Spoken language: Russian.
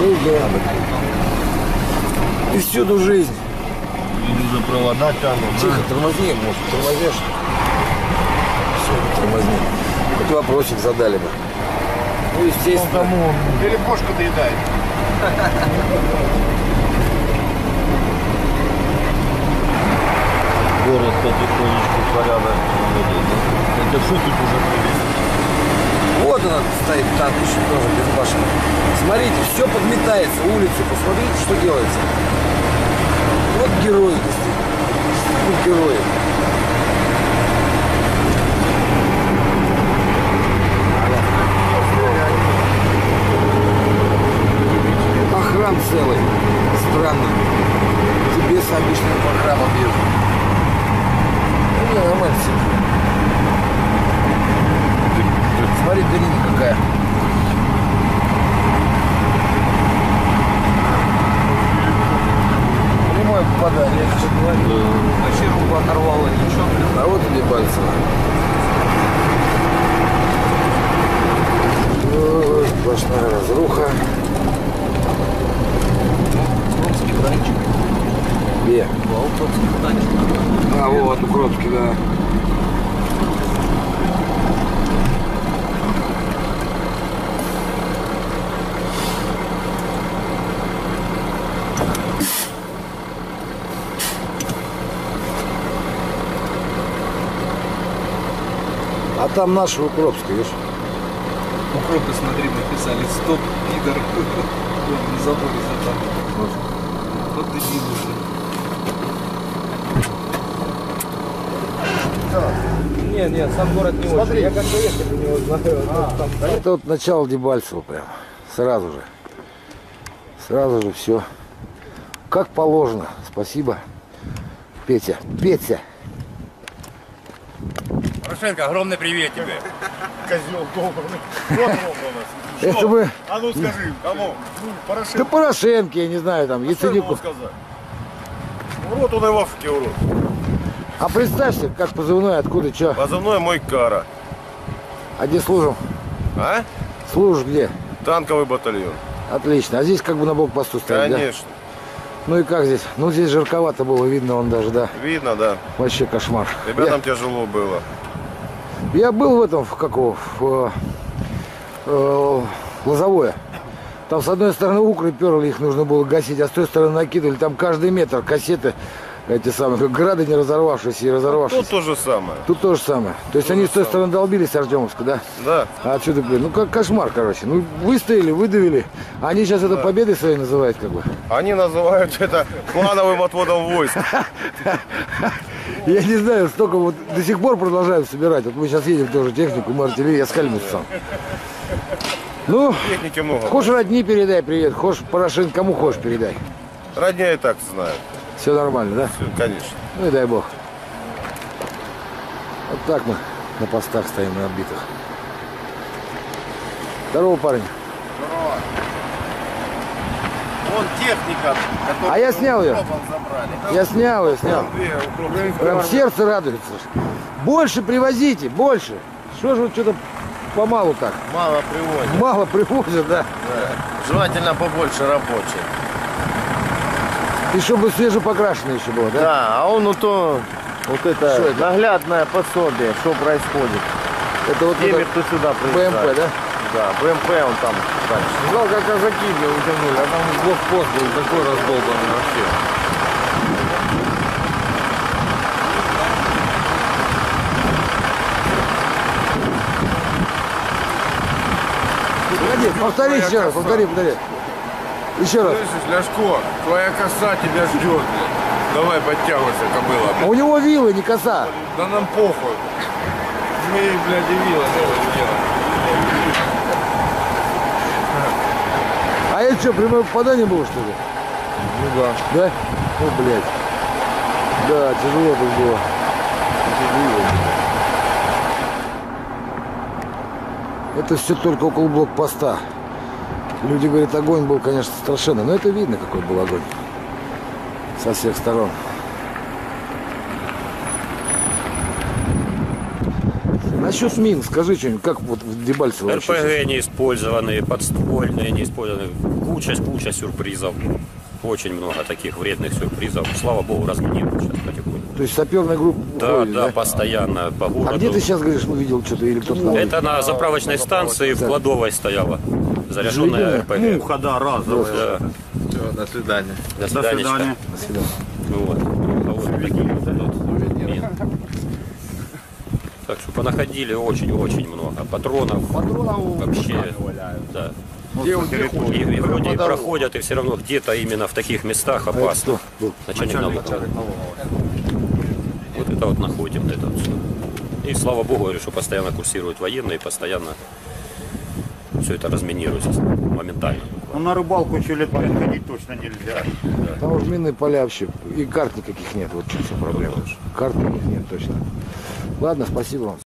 И всюду жизнь. Люди за провода тянут. Тихо, тормозни, может, тормозишь. Все, тормозни. Хоть вопросик задали бы. Ну, естественно. Или кошка доедает. Город потихонечку порядок. Это что тут уже привезли? Вот она стоит, танк еще тоже без башни. Смотрите, все подметается, улицу, посмотрите, что делается. Вот герои, действительно герои. Охран целый, странно. Тебе с обычным охраном бьют. Ну, не, нормально все. Смотри, дырина какая. Прямое попадание. Вообще руку оторвало, ничего. А вот и Дебальцево. Ой, сплошная разруха. Укропский танчик. Где? Укропский танчик. А, вот, Укропский, да. А там наша Укропская, видишь? Укропы, смотри, написали стоп, пидор. Вон на заборе за там. Вот дебил уже. Не, сам город не очень. Я как доехать у него знаю. Это вот начало Дебальцева прям. Сразу же. Сразу же все. Как положено. Спасибо. Петя. Петя. Порошенко, огромный привет тебе. Козел долбанный. Вот он у нас. Это мы... А ну скажи, кому? Ну, Порошенко. Да Порошенко, я не знаю, там, Что ему Яценюку. сказать? Урод он и в Африке урод. А представься, как позывной, откуда, что? Позывной мой Кара. А где служим? А? Служишь где? Танковый батальон. Отлично. А здесь как бы на блокпосту стоит, да? Конечно. Ну и как здесь? Ну здесь жарковато было, видно он даже, да. Видно, да. Вообще кошмар. Ребятам тяжело было. Я был в этом, Лозовое. Там с одной стороны укры перли, их нужно было гасить, а с той стороны накидывали. Там каждый метр кассеты, эти самые, как грады не разорвавшиеся и разорвавшиеся. Тут то же самое. Тут то же самое. То есть они с той стороны долбились с Артемовска, да? Да. А отсюда, блин, ну как кошмар, короче. Ну выстояли, выдавили. Они сейчас это победой своей называют, как бы. Они называют это плановым отводом войск. Я не знаю, столько вот до сих пор продолжают собирать. Вот мы сейчас едем тоже технику, мы артиллерию, я с Калининска сам. Ну, Техники много. хочешь родни передай привет, хочешь Порошенко, кому хочешь передай. Родня и так знают. Все нормально, да? Все, конечно. Ну и дай бог. Вот так мы на постах стоим, на отбитых. Здорово, парень. Здорово. Вон техника, которую А я снял ее. забрали. Я снял ее, снял. Прям сердце радуется. Больше привозите, больше. Что же вы что-то помалу так? Мало привозят. Мало привозят, да? Да. Желательно побольше рабочих. И чтобы свежепокрашенное еще было, да? Да, а он вот это наглядное пособие, что происходит. Это вот Теми, это кто сюда приезжает. БМП, да? Да, БМП он там дальше. Знал, как казаки меня утянули, а там блокпост был такой раздолбанный вообще. Погоди, повтори еще раз, повтори. Еще раз. Слышишь, Ляшко, твоя коса тебя ждет. Давай подтягивайся, кобыла. У него вилы, не коса. Да нам похуй. Мы, блядь, и вилла делаем. А это что, прямое попадание было, что ли? Ну да. Да? О, блядь. Да, тяжело тут было. Это все только около блокпоста. Люди говорят, огонь был, конечно, страшенный. Но это видно, какой был огонь. Со всех сторон. насчет мин, скажи что-нибудь, как вот в Дебальцево вообще сейчас? РПГ неиспользованные, подствольные неиспользованные. Куча сюрпризов. Очень много таких вредных сюрпризов. Слава богу, разминируют сейчас потихоньку. То есть саперная группа Да, уходит, да, постоянно по городу. А где ты сейчас говоришь, увидел что-то или кто-то на улице? Это на заправочной станции в кладовой стояла. Заряженная РПГ. Муха, да, разовая. Да. Все, до свидания. До свидания. До свидания. Вот. А вот такие вот тут мины. Так что понаходили очень-очень много патронов. Вообще, да. И вроде и проходят, и все равно где-то именно в таких местах опасно. кто был? Начальник налога. Вот это вот находим, это вот все. И слава богу, говорю, что постоянно курсируют военные, постоянно все это разминируется моментально. Ну, на рыбалку еще лет ходить точно нельзя. Там уж минные поля вообще, и карт никаких нет, вот в чем вся проблема. Карт у них нет точно. Ладно, спасибо вам.